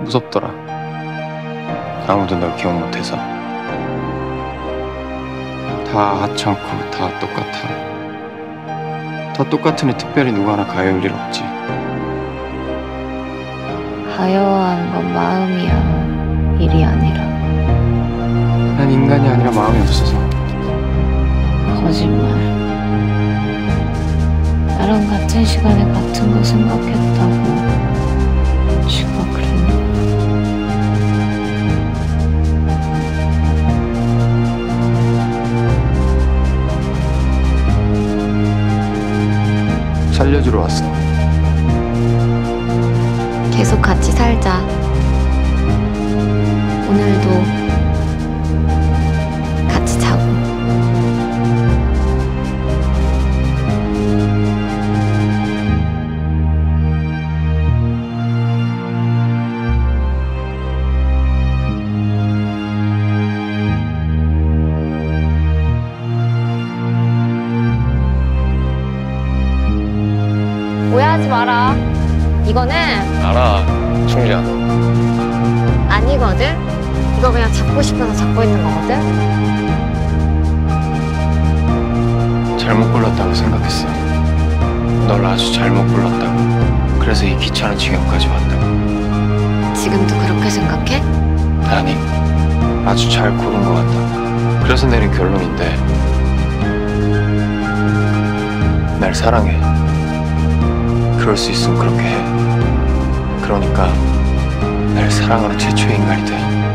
무섭더라. 아무도 널 기억 못해서. 다 하찮고 다 똑같아. 다 똑같으니 특별히 누구 하나 가여울 일 없지. 가여워하는 건 마음이야, 일이 아니라. 난 인간이 아니라 마음이 없어서. 거짓말. 나랑 같은 시간에 같은 거 생각했다고. 지가 그랬나? 살려주러 왔어. 계속 같이 살자. 오늘도 같이 자고. 오해하지 마라. 이거는 알아, 충지야. 아니거든? 이거 그냥 잡고 싶어서 잡고 있는 거거든? 잘못 골랐다고 생각했어. 널 아주 잘못 골랐다고. 그래서 이 귀찮은 지경까지 왔다고. 지금도 그렇게 생각해? 아니, 아주 잘 고른 것 같다. 그래서 내린 결론인데, 날 사랑해. 그럴 수 있으면 그렇게 해. 그러니까 날 사랑하는 최초의 인간이 돼.